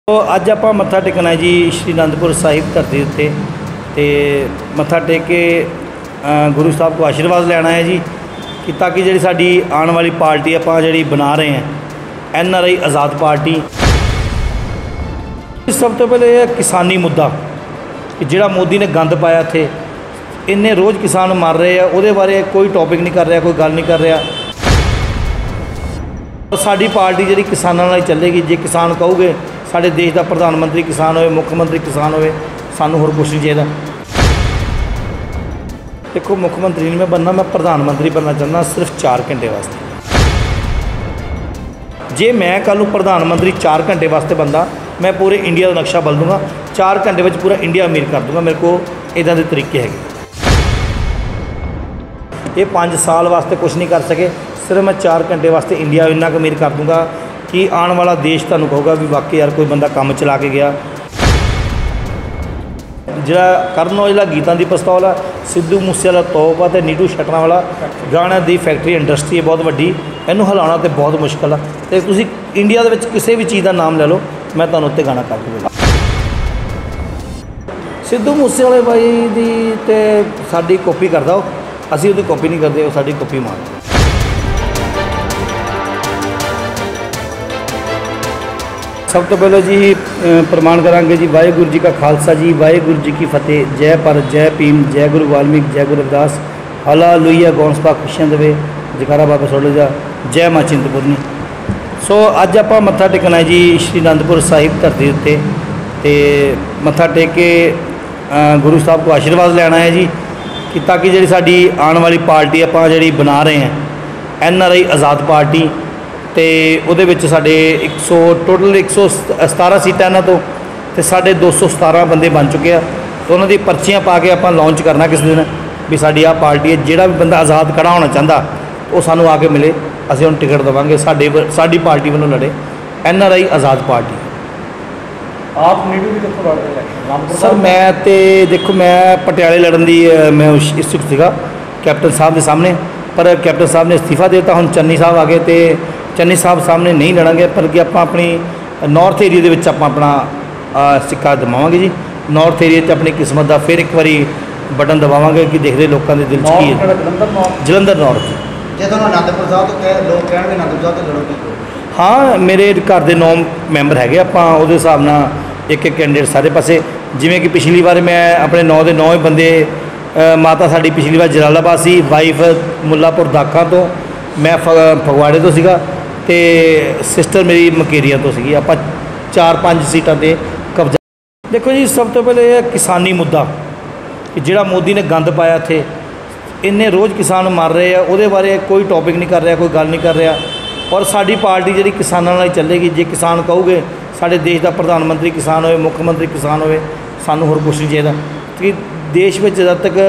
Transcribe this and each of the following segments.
तो अज आप मत्था टेकना है जी श्री आनंदपुर साहिब धरती उत्ते ते मत्था टेक के गुरु साहब को आशीर्वाद लेना है जी कि ताकि जी साडी आने वाली पार्टी आप जी बना रहे हैं NRI आज़ाद पार्टी। सब तो पहले किसानी मुद्दा कि जिहड़ा मोदी ने गंद पाया थे इन्ने रोज़ किसान मर रहे हैं उहदे बारे कोई टॉपिक नहीं कर रहा, कोई गल नहीं कर रहा। साडी पार्टी जी किसानों नाल चलेगी। जे किसान कहोगे साडे देश का प्रधानमंत्री किसान होए, मुख्यमंत्री किसान होए, सानू होर कुछ नहीं चाहिए। देखो मुख्यमंत्री नहीं मैं बनना, मैं प्रधानमंत्री बनना चाहता सिर्फ 4 घंटे वास्ते। जे मैं कल प्रधानमंत्री 4 घंटे वास्ते बनता मैं पूरे इंडिया का नक्शा बदल दूंगा, 4 घंटे में पूरा इंडिया अमीर कर दूंगा। मेरे को इदां दे तरीके है। ये 5 साल वास्ते कुछ नहीं कर सके, सिर्फ मैं 4 घंटे वास्ते इंडिया इन्ना क अमीर कर दूंगा कि आने वाला देश तुहानूं कहूगा भी वाकई यार कोई बंदा काम चला के गया। जिहड़ा करन औजला गीतां दी पिस्तौल है, सिद्धू मूसेवाला तोप है, नीटू शटरां गाणा दी फैक्ट्री इंडस्ट्री है बहुत वड्डी, इनू हिलाउणा तो बहुत मुश्किल है। तो तुसीं इंडिया दे विच किसी भी चीज़ का नाम ले लो, मैं तुहानूं उत्ते गाना कर दूँगा। सिद्धू मूसेवाले बाई दी ते साडी कॉपी करदा, असीं उहदी कॉपी नहीं करते, वो साडी कॉपी मारदा। सब तो पहले जी प्रमाण करांगे जी वाहेगुरु जी का खालसा जी, वाहेगुरु जी की फतेह। जय भारत, जय भीम, जय गुरु वाल्मीकि, जय गुरु रविदास, हालेलुया, गौंसपा खुशियां देवे, जयकारा बाबा सोले जा, जय मां चिंतपूर्णी। सो अज आप मत्था टेकना है जी श्री आनंदपुर साहिब धरती उत्ते ते मत्था टेक के गुरु साहब को आशीर्वाद लेना है जी कि ताकि जी साडी आने वाली पार्टी आप जी बना रहे हैं NRI आज़ाद पार्टी। तो उहदे विच साडे 100 टोटल 117 सीटां इन्हां तो साढ़े 217 बंदे बन चुके हैं। तो उन्होंने पर्चियां पा के आप लॉन्च करना किस दिन भी साडी आ पार्टी है। जिहड़ा भी बंदा आज़ाद खड़ा होना चाहता वो सानू आके मिले, असीं उन्हें टिकट देवांगे। साडी पार्टी वालों लड़े NRI आज़ाद पार्टी। आप नीडू भी कितों लड़ रहे हैं? सर मैं तो देखो मैं पटियाले लड़न की मैं इच्छुक सीगा कैप्टन साहब के सामने, पर कैप्टन साहब ने इस्तीफा देता। हुण चन्नी साहब आ गए तो चन्नी साहब सामने नहीं लड़ांगे, पर कि आप अपनी नॉर्थ एरिए के अपना सिक्का दबावांगे जी। नॉर्थ एरिए अपनी किस्मत का फिर एक बारी बटन दबावांगे कि देखते लोगों के दिल की है। जलंधर नॉर्थ जो आनंदपुर साहब तो कह लोग कह आनंदपुर साहब तो लड़ोगे? हाँ मेरे घर के 9 मैंबर है, आप हिसाब नाल एक कैंਡੀਡੇਟ सारे पासे। जिमें कि पिछली बार मैं अपने 9 के 9 बंदे, माता साड़ी पिछली बार जलालाबाद सी, वाइफ मुल्लापुर दाखा तो, मैं फगवाड़े तो सीगा, ते सिस्टर मेरी मकेरिया तो सी। आप 4-5 सीटां ते कब्जा। देखो जी सब तो पहले किसानी मुद्दा कि जिहड़ा मोदी ने गंद पाया थे इन्ने रोज़ किसान मर रहे हैं, उहदे बारे कोई टॉपिक नहीं कर रहा, कोई गल नहीं कर रहा। और साडी पार्टी जी किसानों नाल चलेगी। जे किसान कहोगे साडे देश का प्रधानमंत्री किसान होए, मुख्यमंत्री किसान होए, सानू होर कुछ नहीं चाहिए। कि देश में जब तक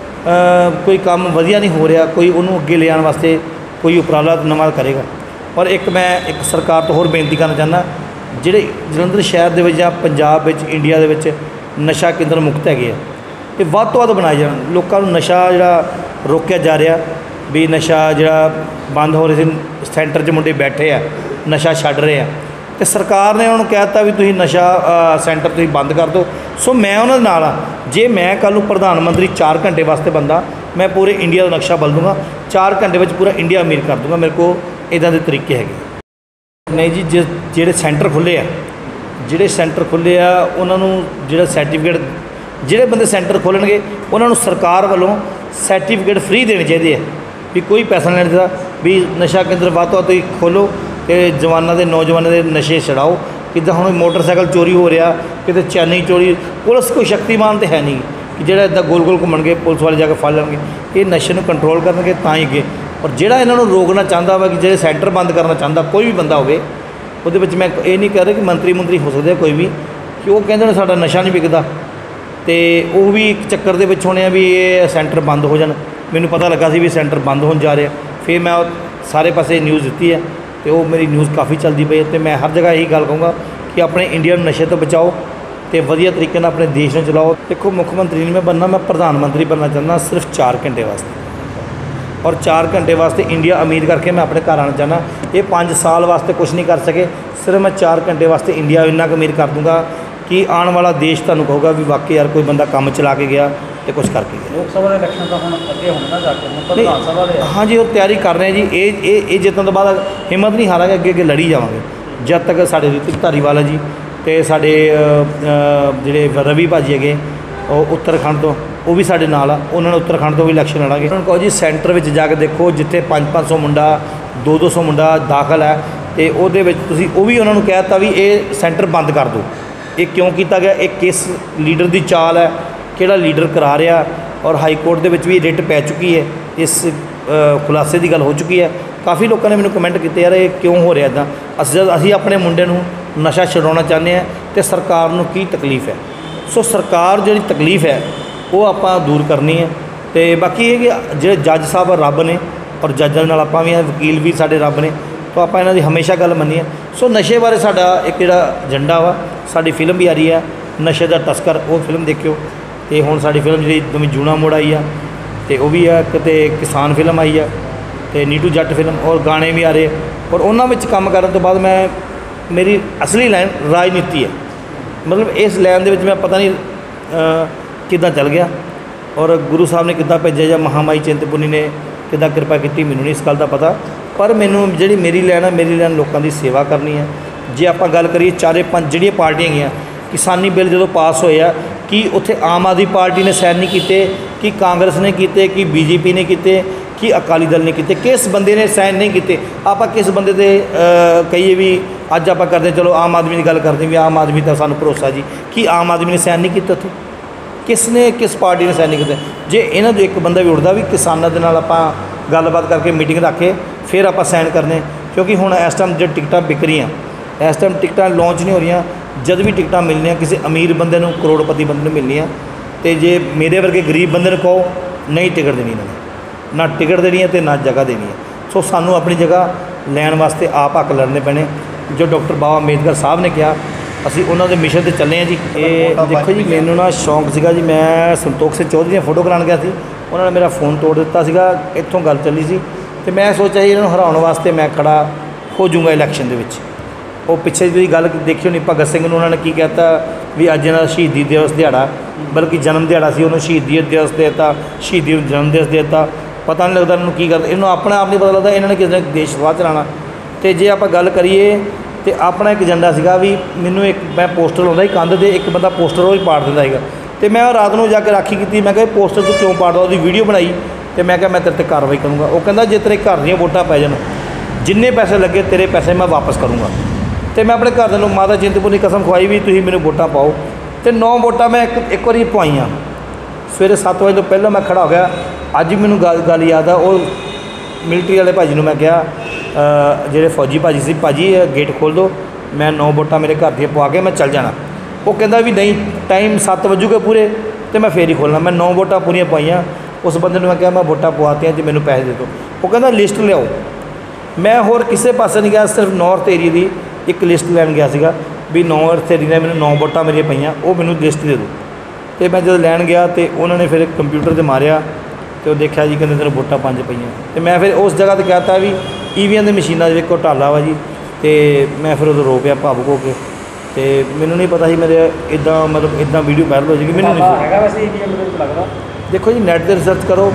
कोई काम वधिया नहीं हो रहा, कोई उन्होंने अगे ले आने वास्ते कोई उपराला नवा करेगा। और एक मैं एक सरकार तो होर बेनती करना चाहना, जिहड़े जलंधर शहर दे विच जां पंजाब विच इंडिया दे विच नशा केंद्र मुक्त हैगे आ, ये वध तो वध बनाए जाण। लोकां नूं नशा जिहड़ा रोकिया जा रहा भी, नशा जिहड़ा बंद हो रहे थे, सेंटर 'च मुंडे बैठे आ नशा छड्ड रहे हैं, तो सरकार ने उन्होंने कहता भी तुसीं नशा सेंटर तुसीं बंद कर दो। सो मैं उन्हां दे नाल आ। जे मैं कल प्रधानमंत्री 4 घंटे वास्ते बनता मैं पूरे इंडिया का नक्शा बदल दूंगा, 4 घंटे में पूरा इंडिया अमीर कर दूंगा। मेरे को इदां दे तरीके है नहीं जी। जिहड़े सेंटर खुले आ, जिहड़े सेंटर खुले आ उन्होंने जिहड़ा सर्टिफिकेट, जिहड़े बंदे सेंटर खोलणगे उन्होंने सरकार वालों सर्टिफिकेट फ्री देने चाहिए भी कोई पैसा नहीं देता भी नशा केंद्र वध तो वध खोलो तो जवानों के नौजवानों के नशे छड़ाओ। किदा हुण मोटरसाइकिल चोरी हो रहा, किते चैनी चोरी, पुलिस कोई शक्तिमान तो है नहीं कि जिहड़ा इदा गोल गोल घुमणगे पुलिस वाले जाके फड़ लेंगे। ये नशे को कंट्रोल करनगे तां ही अगे। और जिहड़ा इन्हां नूं रोकना चाहता वा कि जिहड़े सेंटर बंद करना चाहता कोई भी बंदा होवे, उहदे विच मैं ये नहीं कह रहा कि मंत्री हो सकते कोई भी, कि वो कहते हैं साडा नशा नहीं विकदा, तो वो भी एक चक्कर दे विच होने भी ये सेंटर बंद हो जाण। मैनूं पता लगा सी भी सेंटर बंद होण जा रहा, फिर मैं सारे पासे न्यूज़ दी है, तो वो मेरी न्यूज़ काफ़ी चलती पई है। तो मैं हर जगह यही गल कहूँगा कि अपने इंडिया नशे तो बचाओ तो वधिया तरीके नाल अपने देश में चलाओ। देखो मुख्यमंत्री नहीं मैं बनना, मैं प्रधानमंत्री बनना चाहता सिर्फ 4 घंटे वास्ते। और 4 घंटे वास्ते इंडिया अमीर करके मैं अपने घर आना चाहना। ये 5 साल वास्ते कुछ नहीं कर सके, सिर्फ मैं 4 घंटे वास्ते इंडिया इन्ना कुछ अमीर कर दूँगा कि आने वाला देश तुहानूं कहूगा भी वाकई यार कोई बंदा काम चला के गया तो कुछ करके गया। लोक सभा इलेक्शन तो हम अगे होने ना जाके हम तो विधान सभा दे हाँ जी, वो तैयारी कर रहे हैं जी। ये जितने तो बाद हिम्मत नहीं हारांगे, अगे अगे लड़ी जावांगे जब तक साढ़े ऋतिक धारीवाल है जी तो साढ़े ਜਿਹੜੇ रवि भाजी हैगे उत्तराखंड तो वो भी साढ़े नाल आ, उन्होंने उत्तराखंड तो भी इलैक्शन लड़ांगे। उन्होंने कहो जी सेंटर में जाके देखो जिथे 500 मुंडा 200 मुंडा दाखिल है तो वो भी उन्होंने कह दिता भी ये सेंटर बंद कर दो। ये क्यों किया गया, एक किस लीडर की चाल है, किहड़ा लीडर करा रहा, और हाई कोर्ट के भी रिट पै चुकी है, इस खुलासे की गल हो चुकी है। काफ़ी लोगों ने मैंने कमेंट किए यार ये क्यों हो रहा इदा, असीं अपने मुंडे नूं नशा छुड़ाना चाहते हैं तो सरकार नूं की तकलीफ है। सो सरकार जी तकलीफ है वो आपां दूर करनी है। तो बाकी ये कि जो जज साहब रब ने और जजां नाल आपां भी वकील भी साडे रब ने, तो आपां इन्हां दी हमेशा गल मन्नी है। सो नशे बारे साडा एक जिहड़ा एजेंडा वा, साडी फिल्म भी आ रही है नशे दा तस्कर, वो फिल्म देखियो। तो हुण साडी फिल्म जी नवीं जूना मोड़ आई है तो वह भी है, किते किसान फिल्म आई है तो नीटू जट फिल्म, और गाने भी आ रहे। और उन्हां विच काम करन तो बाद मैं मेरी असली लाइन राजनीति है, मतलब इस लाइन दे विच मैं पता नहीं किद्दां चल गया और गुरु साहब ने किद्दां भेजा या महामाई चिंतपुर्णी ने किद्दां कृपा की, मैनूं नहीं इस गल का पता। पर मैनूं जिहड़ी मेरी लाइन है, मेरी लाइन लोगों की सेवा करनी है। जे आपां गल करिए 4-5 जिहड़ियां पार्टियां हैगियां, किसानी बिल जो पास होया कि उत्थे आम आदमी पार्टी ने साइन नहीं किए, कि कांग्रेस ने किए, कि बीजेपी ने किए, कि अकाली दल ने किए, किस बंदे ने साइन नहीं किए। आप किस बंदे दे कहिए भी अज आप करते चलो आम आदमी की गल करते भी आम आदमी का सानू भरोसा जी, कि आम आदमी ने साइन नहीं किए उत्थे, किसने किस पार्टी ने साइन नहीं किए। जे इन्हां चों एक बंदा भी उठदा भी किसानां दे नाल आपां गलबात करके मीटिंग रख के फिर आप साइन करने, क्योंकि हुण इस टाइम जो टिकटां बिक रही, इस टाइम टिकटां लॉन्च नहीं हो रही, जद भी टिकटां मिलनियां किसी अमीर बंदे नूं करोड़पति बंदे नूं मिलनियां, तो जे मेरे वर्गे गरीब बंदे नूं कहो नहीं टिकट देनी इन्होंने, ना टिकट देनी है तो ना जगह देनी है। सो सानू अपनी जगह लैन वास्ते आप हक लड़ने पैने। जो डॉक्टर बाबा अंबेडकर साहब ने कहा असी उन्होंने मिशन से चले हैं जी। ये देखो जी मैनू ना शौक सीगा जी, मैं संतोख सिंह चौधरी दी फोटो कराने गया सी, उन्होंने मेरा फोन तोड़ दिता सीगा, इत्थों गल चली सी तो मैं सोचा जी इन्होंने हराने वास्ते मैं खड़ा हो जाऊँगा इलैक्शन के विच। वो पिछे जी गल देखियो नहीं, भगत सिंह नूं उन्होंने की कहता भी अज इन्हां दा शहीदी दिवस दिहाड़ा, बल्कि जन्म दिहाड़ा सी, उन्होंने शहीदी दिवस देता, शहीदी जन्म दिवस देता, पता नहीं लगता इन्होंने की करते, इन्होंने अपने आप नहीं पता लगता इन्होंने किस ने देश सभा चलाना। तो जे आप गल करिए तो अपना एक एजेंडा सीगा भी मैनू एक मैं पोस्टर लाउंदा ही कंध ते, एक बंदा पोस्टर रोज़ पाड़ दिंदा सीगा, तो मैं रात को जाके राखी की, मैं कहा पोस्टर तू क्यों पाड़दा, उसकी वीडियो बनाई तो मैं कहा मैं तेरे ते कार्रवाई करूँगा। वो कहता जे तेरे घर दीयां वोटां पै जाण, जिन्ने पैसे लगे तेरे पैसे मैं वापस करूँगा। तो मैं अपने घर वालों माता चिंतपुर्णी कसम खवाई भी तुसीं मैनूं वोटां पाओ, तो 9 वोटां मैं एक बारी पवाईयां। सवेरे 7 बजे तो पहले मैं खड़ा हो गया। अज भी मैनूं गल याद है, वो मिलटरी वाले भाजी नूं मैं कहा ਜਿਹੜੇ फौजी भाजी से भाजी गेट खोल दो, मैं 9 वोटां मेरे घर दी पवा के मैं चल जाना। वो कहता भी नहीं टाइम 7 वजूगे पूरे तो मैं फिर ही खोलना। मैं 9 वोटां पूरियां पाइयां, उस बंदे ने मैं कहा मैं वोटां पवातियां जी मैनूं पैसे दे दो। वो कहता लिस्ट लियाओ। मैं होर किसी पासे नहीं गया, सिर्फ नॉर्थ एरिया की एक लिस्ट लैन गया सीगा भी नॉर्थ एरिया ने मैंने 9 वोटां मेरियां पईयां, वो मैनूं लिस्ट दे दो। तो मैं जब लैन गया तो उन्होंने फिर कंप्यूटर से मारिया तो देखा जी कहते तेन वोटां 5 पईयां। तो मैं फिर उस जगह पर कहता भी ईवीएम की मशीनों के घोटाला वा जी। तो मैं फिर उदों रो पिया भावुक होके, तो मैनू नहीं पता ही मेरे इदा मतलब इदा वीडियो वायरल हो जाएगी, मैनू नहीं। देखो जी नैट पर रिसर्च करो,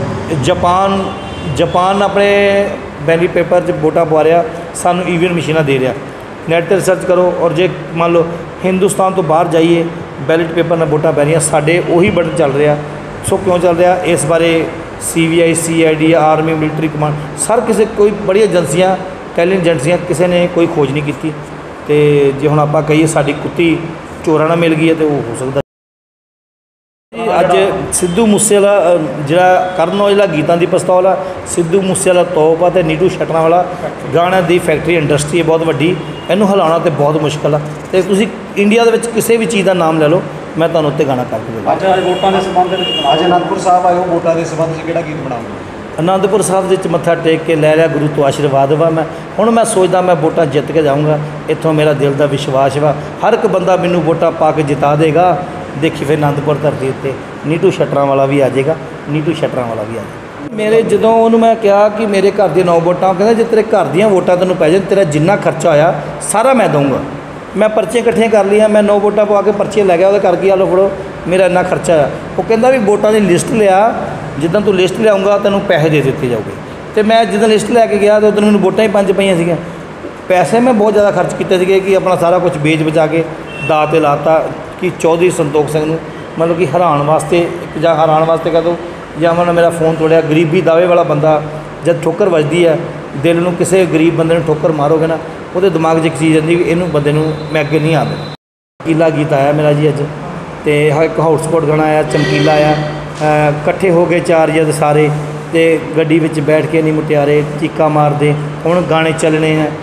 जापान अपने बैलेट पेपर च वोटां पवा रहा, सानू ईवीएम मशीनां दे रहा। नैट पर रिसर्च करो, और जे मान लो हिंदुस्तान तो बाहर जाइए बैलेट पेपर नाल वोटां पै रही, साडे उही बटन चल रहा। सो क्यों चल रहा, इस बारे CBI CID army military command sir किसी कोई बड़ी एजेंसियां टैलेंट एजेंसियां किसी ने कोई खोज नहीं की। तो जे हुण आपां कहिए साडी कुत्ती चोरां नाल मिल गई है तो वो हो सकता। अज सिद्धू मूसेवाला जिहड़ा करन औजला गीतां दी पिस्तौल आ, सिद्धू मूसेवाला तोप आ, ते नीटू शटरांवाला गाणिਆਂ दी फैक्ट्री इंडस्ट्री है बहुत वड्डी, इहनूं हिलाउणा तो बहुत मुश्किल आ। तो तुसीं इंडिया दे विच किसी भी चीज़ का नाम ले लो, मैं तुहानूं उत्ते गाना करके दूंगा। ਅੱਜ ਵੋਟਾਂ ਦੇ ਸੰਬੰਧ ਵਿੱਚ ਅੱਜ ਅਨੰਦਪੁਰ ਸਾਹਿਬ ਆਇਓ, ਵੋਟਾਂ ਦੇ ਸੰਬੰਧ ਵਿੱਚ ਕਿਹੜਾ ਗੀਤ ਬਣਾਉਂਗੇ? आनंदपुर साहब विच मत्था टेक के लै लिया गुरु तो आशीर्वाद वा। मैं हुण मैं सोचदा मैं वोटां जित के जाऊँगा, इत्थों मेरा दिल का विश्वास वा हर एक बंदा मैनूं वोटां पा के जिता देगा। देखी फिर आनंदपुर धरती उत्ते नीटू शटरां वाला भी आ जाएगा, नीटू शटरां वाला भी आ जाएगा। ਮੇਰੇ ਜਦੋਂ ਉਹਨੂੰ ਮੈਂ ਕਿਹਾ ਕਿ ਮੇਰੇ ਘਰ ਦੀਆਂ 9 ਵੋਟਾਂ, ਉਹ ਕਹਿੰਦਾ ਜੇ ਤੇਰੇ ਘਰ ਦੀਆਂ ਵੋਟਾਂ ਤੈਨੂੰ ਪੈ ਜਾਣ, ਤੇਰਾ ਜਿੰਨਾ ਖਰਚਾ ਹੋਇਆ ਸਾਰਾ ਮੈਂ ਦਊਂਗਾ। ਮੈਂ ਪਰਚੀਆਂ ਇਕੱਠੀਆਂ ਕਰ ਲਈਆਂ, ਮੈਂ 9 ਵੋਟਾਂ ਪਵਾ ਕੇ ਪਰਚੀਆਂ ਲੈ ਗਿਆ ਉਹਦੇ ਕਰਕੇ, ਆ ਲਓ ਫੜੋ ਮੇਰਾ ਇੰਨਾ ਖਰਚਾ ਆ। ਉਹ ਕਹਿੰਦਾ ਵੀ ਵੋਟਾਂ ਦੀ ਲਿਸਟ ਲਿਆ, ਜਿੱਦਾਂ ਤੂੰ ਲਿਸਟ ਲਿਆਉਂਗਾ ਤੈਨੂੰ ਪੈਸੇ ਦੇ ਦਿੱਤੇ ਜਾਊਗੇ। ਤੇ ਮੈਂ ਜਿੱਦਾਂ ਲਿਸਟ ਲੈ ਕੇ ਗਿਆ ਤਾਂ ਉਦੋਂ ਮੈਨੂੰ ਵੋਟਾਂ ਹੀ 5 ਪਈਆਂ ਸੀਗੀਆਂ। ਪੈਸੇ ਮੈਂ ਬਹੁਤ ਜ਼ਿਆਦਾ ਖਰਚ ਕੀਤੇ ਸੀਗੇ ਕਿ ਆਪਣਾ ਸਾਰਾ ਕੁਝ ਵੇਚ ਬਚਾ ਕੇ ਦਾਅ 'ਤੇ ਲਾਤਾ ਕਿ ਚੌਧਰੀ ਸੰਤੋਖ ਸਿੰਘ ਨੂੰ ਮਤਲਬ ਕਿ ਹਰਾਉਣ ਵਾਸਤੇ, ਜਾਂ ਹਰਾਉਣ ਵਾਸਤੇ ਕਹਿ ਦੋ, ਜਾਂ ਉਹਨਾਂ ਨੇ ਮੇਰਾ ਫੋਨ ਤੋੜਿਆ। ਗਰੀਬੀ ਦਾਅਵੇ ਵਾਲਾ ਬੰਦਾ ਜਦ ਠੋਕਰ ਵੱਜਦੀ ਹੈ ਦਿਲ ਨੂੰ, ਕਿਸੇ ਗਰੀਬ ਬੰਦੇ ਨੂੰ ਠੋਕਰ ਮਾਰੋਗੇ ਨਾ ਉਹਦੇ ਦਿਮਾਗ 'ਚ ਇੱਕ ਚੀਜ਼ ਆਉਂਦੀ ਕਿ ਇਹਨੂੰ ਬੰਦੇ ਨੂੰ ਮੈਂ ਅੱਗੇ ਨਹੀਂ ਆਉਂਦਾ। ਚਮਕੀਲਾ ਗੀਤ ਆਇਆ ਮੇਰਾ ਜੀ ਅੱਜ, ਅਤੇ ਇੱਕ ਹੌਟਸਪੌਟ ਗਾਣਾ ਆਇਆ ਚਮਕੀਲਾ ਆਇਆ। ਇਕੱਠੇ ਹੋ ਗਏ 4 ਜਦ ਸਾਰੇ, ਅਤੇ ਗੱਡੀ ਵਿੱਚ ਬੈਠ ਕੇ ਨਹੀਂ ਮੁਟਿਆਰੇ ਚੀਕਾਂ ਮਾਰਦੇ। ਹੁਣ ਗਾਣੇ ਚੱਲਣੇ ਹੈ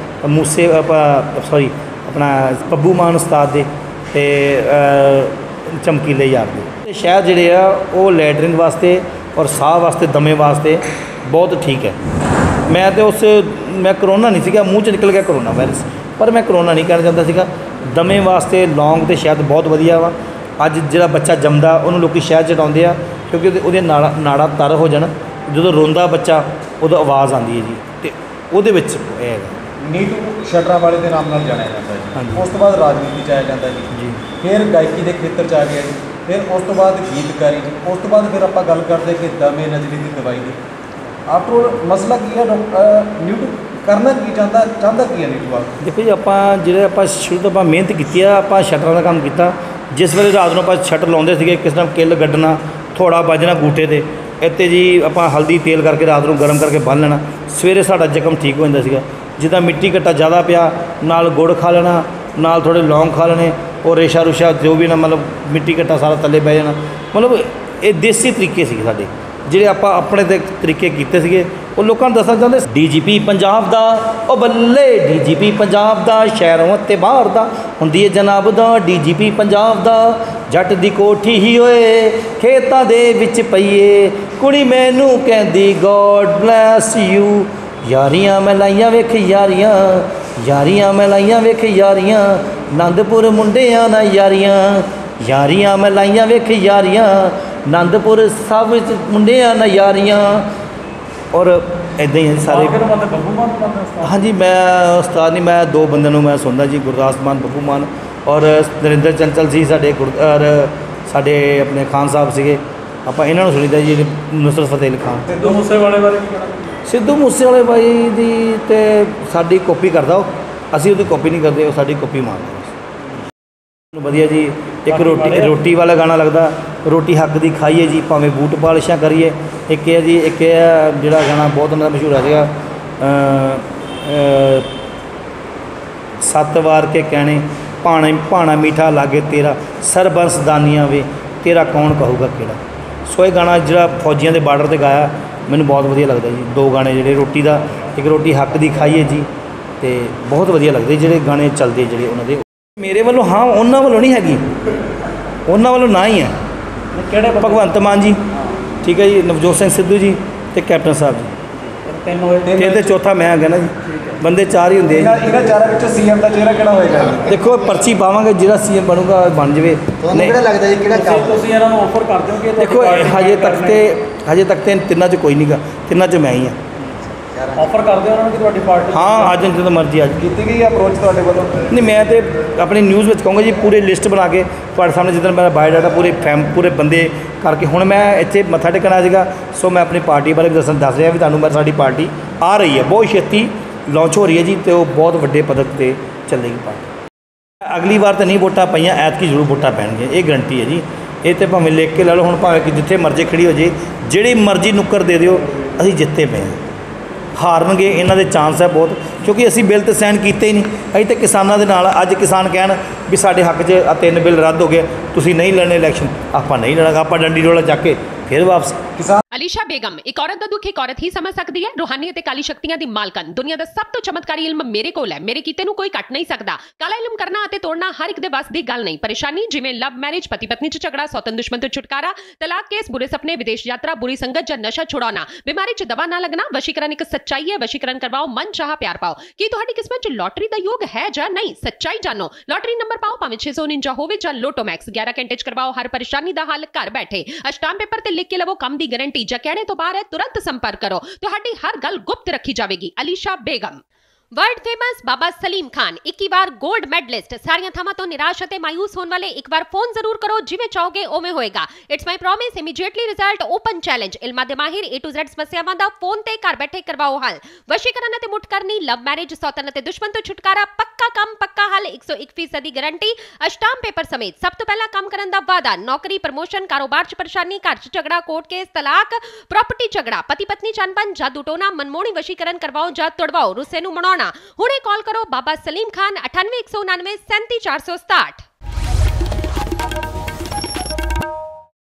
ਆਪਣਾ ਪੱਬੂ ਮਾਨ ਉਸਤਾਦ ਦੇ ਅਤੇ ਚਮਕੀਲੇ ਯਾਰ ਦੇ। ਤੇ ਸ਼ਹਿਰ ਜਿਹੜੇ ਆ ਉਹ ਲੈਟਰਿੰਗ ਵਾਸਤੇ ਔਰ ਸਾਹ ਵਾਸਤੇ, ਦਮੇ ਵਾਸਤੇ ਬਹੁਤ ਠੀਕ ਹੈ। ਮੈਂ ਕਰੋਨਾ ਨਹੀਂ ਸੀਗਾ, ਮੂੰਹ 'ਚ ਨਿਕਲ ਗਿਆ ਕਰੋਨਾ ਵਾਇਰਸ, ਪਰ ਮੈਂ ਕਰੋਨਾ ਨਹੀਂ ਕਹਿਣਾ ਚਾਹੁੰਦਾ ਸੀਗਾ। ਦਮੇ ਵਾਸਤੇ ਲੌਂਗ ਅਤੇ ਸ਼ਹਿਦ ਬਹੁਤ ਵਧੀਆ ਵਾ। ਅੱਜ ਜਿਹੜਾ ਬੱਚਾ ਜੰਮਦਾ ਉਹਨੂੰ ਲੋਕ ਸ਼ਹਿਦ ਚਟਾਉਂਦੇ ਆ ਕਿਉਂਕਿ ਉਹਦੇ ਨਾੜਾਂ ਤਰ ਹੋ ਜਾਣ। ਜਦੋਂ ਰੋਂਦਾ ਬੱਚਾ ਉਦੋਂ ਆਵਾਜ਼ ਆਉਂਦੀ ਹੈ ਜੀ, ਅਤੇ ਉਹਦੇ ਵਿੱਚ ਇਹ ਹੈਗਾ। ਨੀਟੂ ਸ਼ਟਰਾਂ ਵਾਲੇ ਦੇ ਨਾਮ ਨਾਲ ਜਾਣਿਆ ਜਾਂਦਾ ਜੀ। ਹਾਂਜੀ। ਉਸ ਤੋਂ ਬਾਅਦ ਰਾਜਨੀਤੀ 'ਚ ਆਇਆ ਜਾਂਦਾ ਜੀ, ਫਿਰ ਗਾਇਕੀ ਦੇ ਖੇਤਰ 'ਚ ਆ ਗਿਆ ਜੀ, ਫਿਰ ਉਸ ਤੋਂ ਬਾਅਦ ਗੀਤਕਾਰੀ ਜੀ, ਉਸ ਤੋਂ ਬਾਅਦ ਫਿਰ ਆਪਾਂ ਗੱਲ ਕਰਦੇ ਕਿ ਦਮੇ ਨਜ਼ਰੀ ਦੀ ਦਵਾਈ ਦੀ। ਆਫਟਰ ਮਸਲਾ ਕੀ ਹੈ ਨੀਟੂ ਕਰਨਾ ਕੀ ਚਾਹੁੰਦਾ ਕੀ ਹੈ ਨੀਟੂ ਆਪ? ਦੇਖੋ ਜੀ, ਆਪਾਂ ਸ਼ੁਰੂ ਤੋਂ ਮਿਹਨਤ ਕੀਤੀ ਆ, ਆਪਾਂ ਸ਼ਟਰਾਂ ਦਾ ਕੰਮ ਕੀਤਾ। ਜਿਸ ਵੇਲੇ ਰਾਤ ਨੂੰ ਆਪਾਂ ਸ਼ਟਰ ਲਾਉਂਦੇ ਸੀਗੇ, ਕਿਸ ਤਰ੍ਹਾਂ ਕਿੱਲ ਗੱਡਣਾ, ਥੋੜਾ ਵੱਜਣਾ ਗੂਠੇ 'ਤੇ, ਇੱਥੇ ਜੀ ਆਪਾਂ ਹਲਦੀ ਤੇਲ ਕਰਕੇ ਰਾਤ ਨੂੰ ਗਰਮ ਕਰਕੇ ਬੰਨ੍ਹ ਲੈਣਾ, ਸਵੇਰੇ ਸਾਡਾ ਜ਼ਖਮ ਠੀਕ ਹੋ ਜਾਂਦਾ ਸੀਗਾ। ਜਿੱਦਾਂ ਮਿੱਟੀ ਘੱਟਾ ਜ਼ਿਆਦਾ ਪਿਆ, ਨਾਲ ਗੁੜ ਖਾ ਲੈਣਾ, ਨਾਲ ਥੋੜ੍ਹੇ ਲੌਂਗ ਖਾ ਲੈਣੇ, ਔਰ ਰੇਸ਼ਾ ਰੂਸ਼ਾ ਜੋ ਵੀ ਨਾ ਮਤਲਬ ਮਿੱਟੀ ਘੱਟਾ ਸਾਰਾ ਥੱਲੇ ਪੈ ਜਾਣਾ। ਮਤਲਬ ਇਹ ਦੇਸੀ ਤਰੀਕੇ ਸੀਗੇ ਸਾਡੇ, ਜਿਹੜੇ ਆਪਾਂ ਆਪਣੇ ਦੇ ਤਰੀਕੇ ਕੀਤੇ ਸੀਗੇ, ਉਹ ਲੋਕਾਂ ਨੂੰ ਦੱਸਣਾ ਚਾਹੁੰਦੇ। ਡੀਜੀਪੀ ਪੰਜਾਬ ਦਾ ਉਹ ਬੱਲੇ, ਡੀਜੀਪੀ ਪੰਜਾਬ ਦਾ ਸ਼ਹਿਰੋਂ ਅਤੇ ਬਾਹਰ ਦਾ ਹੁੰਦੀ ਹੈ ਜਨਾਬ ਦਾ। ਡੀਜੀਪੀ ਪੰਜਾਬ ਦਾ ਜੱਟ ਦੀ ਕੋਠੀ ਹੀ ਓਏ ਖੇਤਾਂ ਦੇ ਵਿੱਚ ਪਈਏ, ਕੁੜੀ ਮੈਨੂੰ ਕਹਿੰਦੀ ਗੋਡ ਬਲੈਸ ਯੂ। ਯਾਰੀਆਂ ਮੈਂ ਲਾਈਆਂ ਵੇਖ ਯਾਰੀਆਂ, ਯਾਰੀਆਂ ਮੈਂ ਲਾਈਆਂ ਵੇਖ ਯਾਰੀਆਂ, ਆਨੰਦਪੁਰ ਮੁੰਡਿਆਂ ਨਾਲ ਯਾਰੀਆਂ, ਯਾਰੀਆਂ ਮੈਂ ਲਾਈਆਂ ਵੇਖ ਯਾਰੀਆਂ, ਆਨੰਦਪੁਰ ਸਭ ਵਿੱਚ ਮੁੰਡਿਆਂ ਨਾਲ ਯਾਰੀਆਂ। ਔਰ ਇੱਦਾਂ ਹੀ ਸਾਰੇ। ਹਾਂਜੀ, ਮੈਂ ਉਸਤਾਦ ਨਹੀਂ, ਮੈਂ 2 ਬੰਦਿਆਂ ਨੂੰ ਮੈਂ ਸੁਣਦਾ ਜੀ, ਗੁਰਦਾਸ ਮਾਨ, ਬੱਬੂ ਮਾਨ ਔਰ ਨਰਿੰਦਰ ਚੰਚਲ ਸੀ ਸਾਡੇ ਔਰ ਸਾਡੇ ਆਪਣੇ ਖਾਨ ਸਾਹਿਬ ਸੀਗੇ। ਆਪਾਂ ਇਹਨਾਂ ਨੂੰ ਸੁਣੀਦਾ ਜੀ, ਨੁਸਰਤ ਫਤਿਹ ਅਲੀ ਖਾਨ। ਸਿੱਧੂ ਮੂਸੇਵਾਲੇ ਬਾਰੇ ਕੀ ਕਹਿਣਾ? ਸਿੱਧੂ ਮੂਸੇਵਾਲੇ ਬਾਈ ਦੀ ਤੇ ਸਾਡੀ ਕਾਪੀ ਕਰਦਾ ਉਹ, ਅਸੀਂ ਉਹਦੀ ਕਾਪੀ ਨਹੀਂ ਕਰਦੇ, ਉਹ ਸਾਡੀ ਕਾਪੀ ਮਾਰਦਾ। ਵਧੀਆ ਜੀ। ਇੱਕ ਰੋਟੀ ਵਾਲਾ ਗਾਣਾ ਲੱਗਦਾ, ਰੋਟੀ ਹੱਕ ਦੀ ਖਾਈਏ ਜੀ ਭਾਵੇਂ ਬੂਟ ਪਾਲਿਸ਼ਾਂ ਕਰੀਏ। ਇੱਕ ਹੈ ਜੀ, ਇੱਕ ਹੈ ਜਿਹੜਾ ਗਾਣਾ ਬਹੁਤ ਮਸ਼ਹੂਰ ਆ ਸੀਗਾ, 7 ਵਾਰ ਕੇ ਕਹਿਣੇ ਭਾਣਾ ਮੀਠਾ ਲਾਗੇ ਤੇਰਾ, ਸਰਬੰਸ ਦਾਨੀਆਂ ਵੇ ਤੇਰਾ ਕੌਣ ਕਹੂਗਾ ਕਿਹੜਾ। ਸੋ ਇਹ ਗਾਣਾ ਜਿਹੜਾ ਫੌਜੀਆਂ ਦੇ ਬਾਰਡਰ 'ਤੇ ਗਾਇਆ, ਮੈਨੂੰ ਬਹੁਤ ਵਧੀਆ ਲੱਗਦਾ ਜੀ। 2 ਗਾਣੇ ਜਿਹੜੇ ਰੋਟੀ ਦਾ, ਇੱਕ ਰੋਟੀ ਹੱਕ ਦੀ ਖਾਈਏ ਜੀ, ਅਤੇ ਬਹੁਤ ਵਧੀਆ ਲੱਗਦੇ ਜਿਹੜੇ ਗਾਣੇ ਚੱਲਦੇ ਜਿਹੜੇ ਉਹਨਾਂ ਦੇ। ਮੇਰੇ ਵੱਲੋਂ ਹਾਂ, ਉਹਨਾਂ ਵੱਲੋਂ ਨਹੀਂ ਹੈਗੀ, ਉਹਨਾਂ ਵੱਲੋਂ ਨਾ ਹੀ ਹੈ। ਕਿਹੜੇ? ਭਗਵੰਤ ਮਾਨ ਜੀ, ਠੀਕ ਹੈ ਜੀ, ਨਵਜੋਤ ਸਿੰਘ ਸਿੱਧੂ ਜੀ ਅਤੇ ਕੈਪਟਨ ਸਾਹਿਬ ਜੀ। ਤਿੰਨ ਤੇ ਚੌਥਾ ਮੈਂ ਹੈਗਾ ਨਾ ਜੀ, ਬੰਦੇ 4 ਹੀ ਹੁੰਦੇ ਆ ਜੀ। ਇਹਨਾਂ 4 ਵਿੱਚੋਂ ਸੀਐਮ ਦਾ ਚਿਹਰਾ ਕਿਹੜਾ ਹੋਏਗਾ? ਦੇਖੋ ਪਰਚੀ ਪਾਵਾਂਗੇ, ਜਿਹੜਾ ਸੀਐਮ ਬਣੂਗਾ ਬਣ ਜਾਵੇ। ਤੁਹਾਨੂੰ ਕਿਹੜਾ ਲੱਗਦਾ ਜੀ, ਕਿਹੜਾ ਕੰਮ ਤੁਸੀਂ ਇਹਨਾਂ ਨੂੰ ਆਫਰ ਕਰ ਦਿਓਗੇ? ਦੇਖੋ ਹਜੇ ਤੱਕ ਤੇ ਤਿੰਨਾਂ 'ਚ ਕੋਈ ਨਹੀਂ ਗਾ, ਤਿੰਨਾਂ 'ਚ ਮੈਂ ਹੀ ਹਾਂ। ਆਫਰ ਕਰਦੇ ਉਹਨਾਂ ਨੂੰ ਕਿ ਤੁਹਾਡੀ ਪਾਰਟੀ? ਹਾਂ, ਅੱਜ ਜਦੋਂ ਮਰਜ਼ੀ ਅੱਜ ਕੀਤੀ ਗਈ ਅਪਰੋਚ ਤੁਹਾਡੇ ਵੱਲੋਂ? ਨਹੀਂ, ਮੈਂ ਤੇ ਆਪਣੀ ਨਿਊਜ਼ ਵਿੱਚ ਕਹੂੰਗਾ ਜੀ, ਪੂਰੇ ਲਿਸਟ ਬਣਾ ਕੇ ਤੁਹਾਡੇ ਸਾਹਮਣੇ, ਜਿੱਦਾਂ ਮੇਰਾ ਬਾਇਓਡਾਟਾ ਪੂਰੇ ਬੰਦੇ ਕਰਕੇ ਹੁਣ ਮੈਂ ਇੱਥੇ ਮੱਥਾ ਟੇਕਣ ਆਇਆ ਸੀਗਾ। ਸੋ ਮੈਂ ਆਪਣੀ ਪਾਰਟੀ ਬਾਰੇ ਵੀ ਦੱਸ ਰਿਹਾ ਵੀ ਤੁਹਾਨੂੰ, ਸਾਡੀ ਪਾਰਟੀ ਆ ਰਹੀ ਹੈ, ਬਹੁਤ ਛੇਤੀ ਲਾਂਚ ਹੋ ਰਹੀ ਹੈ ਜੀ, ਅਤੇ ਉਹ ਬਹੁਤ ਵੱਡੇ ਪੱਧਰ 'ਤੇ ਚੱਲੇਗੀ ਪਾਰਟੀ। ਅਗਲੀ ਵਾਰ ਤਾਂ ਨਹੀਂ ਵੋਟਾਂ ਪਈਆਂ, ਐਤਕੀ ਜ਼ਰੂਰ ਵੋਟਾਂ ਪੈਣਗੀਆਂ, ਇਹ ਗਰੰਟੀ ਹੈ ਜੀ। ਇਹ ਤਾਂ ਭਾਵੇਂ ਲਿਖ ਕੇ ਲੈ ਲਓ, ਹੁਣ ਭਾਵੇਂ ਕਿ ਜਿੱਥੇ ਮਰਜ਼ੀ ਖੜੀ ਹੋ ਜੇ, ਜਿਹੜੀ ਮਰਜ਼ੀ ਨੁੱਕਰ ਦੇ ਦਿਓ, ਅਸੀਂ ਜਿੱਤੇ ਪਏ ਹਾਂ। ਹਾਰਨਗੇ ਇਹਨਾਂ ਦੇ ਚਾਂਸ ਹੈ ਬਹੁਤ, ਕਿਉਂਕਿ ਅਸੀਂ ਬਿੱਲ ਤਾਂ ਸਾਈਨ ਕੀਤੇ ਹੀ ਨਹੀਂ। ਅਸੀਂ ਤਾਂ ਕਿਸਾਨਾਂ ਦੇ ਨਾਲ। ਅੱਜ ਕਿਸਾਨ ਕਹਿਣ ਵੀ ਸਾਡੇ ਹੱਕ 'ਚ 3 ਬਿੱਲ ਰੱਦ ਹੋ ਗਏ, ਤੁਸੀਂ ਨਹੀਂ ਲੜਨੇ ਇਲੈਕਸ਼ਨ, ਆਪਾਂ ਨਹੀਂ ਲੜਾਂਗੇ, ਆਪਾਂ ਡੰਡੀ ਰੋਲਾ ਚੱਕ ਕੇ ਫਿਰ ਵਾਪਸ। ਅਲੀਸ਼ਾ ਬੇਗਮ, ਇੱਕ ਔਰਤ ਦਾ ਦੁੱਖ ਇੱਕ ਔਰਤ ਹੀ ਸਮਝ ਸਕਦੀ ਹੈ। ਰੂਹਾਨੀ ਅਤੇ ਕਾਲੀ ਸ਼ਕਤੀਆਂ ਦੀ ਮਾਲਕਨ, ਦੁਨੀਆ ਦਾ ਸਭ ਤੋਂ ਚਮਤਕਾਰੀ ਇਲਮ ਮੇਰੇ ਕੋਲ ਹੈ। ਮੇਰੇ ਕੀਤੇ ਨੂੰ ਕੋਈ ਕੱਟ ਨਹੀਂ ਸਕਦਾ। ਕਾਲਾ ਇਲਮ ਕਰਨਾ ਅਤੇ ਤੋੜਨਾ ਹਰ ਇੱਕ ਦੇ ਵੱਸ ਦੀ ਗੱਲ ਨਹੀਂ। ਪਰੇਸ਼ਾਨੀ ਜਿਵੇਂ ਲਵ ਮੈਰਿਜ, ਪਤੀ ਪਤਨੀ 'ਚ ਝਗੜਾ, ਸੌਤਨ ਦੁਸ਼ਮਣ ਤੋਂ ਛੁਟਕਾਰਾ, ਤਲਾਕ ਕੇਸ, ਬੁਰੇ ਸੁਪਨੇ, ਵਿਦੇਸ਼ ਯਾਤਰਾ, ਬੁਰੀ ਸੰਗਤ ਜਾਂ ਨਸ਼ਾ ਛੁਡਾਉਣਾ, ਬਿਮਾਰੀ 'ਚ ਦਵਾ ਨਾ ਲੱਗਣਾ। ਵਸ਼ੀਕਰਨ ਇੱਕ ਸੱਚਾਈ ਹੈ। ਵਸ਼ੀਕਰਨ ਕਰਵਾਓ, ਮਨ ਚਾਹਾ ਪਿਆਰ ਪਾਓ। ਕੀ ਤੁਹਾਡੀ ਕਿਸਮਤ 'ਚ ਲੋਟਰੀ ਦਾ ਯੋਗ ਹੈ ਜਾਂ ਨਹੀਂ? ਸੱਚਾਈ ਜਾਣੋ। ਲੋਟਰੀ ਨੰਬਰ ਪਾਓ, ਭਾਵੇਂ 649 ਹੋਵੇ ਜਾਂ ਲੋਟੋ ਮੈਕਸ। 11 ਘੰਟੇ 'ਚ ਕਰਵਾਓ ਹਰ ਪਰੇਸ਼ਾਨੀ ਦਾ ਹੱਲ ਘਰ ਬੈਠੇ। ਅਸ਼ਟਾਮ ਪੇਪਰ ਤੇ ਲਿਖ ਕੇ ਲਵੋ ਕੰਮ ਦੀ ਗਾਰੰਟੀ। ਜਾਂ ਕਹਿਣੇ ਤੋਂ ਬਾਹਰ ਹੈ, ਤੁਰੰਤ ਸੰਪਰਕ ਕਰੋ। ਤੁਹਾਡੀ ਹਰ ਗੱਲ ਗੁਪਤ ਰੱਖੀ ਜਾਵੇਗੀ। ਅਲੀਸ਼ਾ ਬੇਗਮ। वर्ल्ड फेमस बाबा सलीम खान 21 बार गोल्ड मेडलिस्ट। सारियां थावां तो निराश अते मायूस होने वाले एक बार फोन जरूर करो, जिवें चाहोगे उवें होएगा। It's my promise, immediately result, open challenge. इल्मां दे माहिर A to Z समस्यावां दा फोन ते घर बैठे करवाओ हल। वशीकरण अते मुठ करनी, लव मैरिज, सौतन अते दुश्मन तो छुटकारा, पक्का काम पक्का हल, 101% दी गारंटी, अष्टाम पेपर समेत। सब तो पहला काम करन दा वादा, नौकरी, प्रमोशन, कारोबार च परेशानी, घर च झगड़ा, कोर्ट केस, तलाक, प्रॉपर्टी झगड़ा, पति पत्नी च अनबन, जादू टोना, मनमोहनी वशीकरण करवाओ जां तुड़वाओ, रुस्से नूं मनाउणा। हुणे कॉल करो बाबा सलीम खान 98 199 37 467।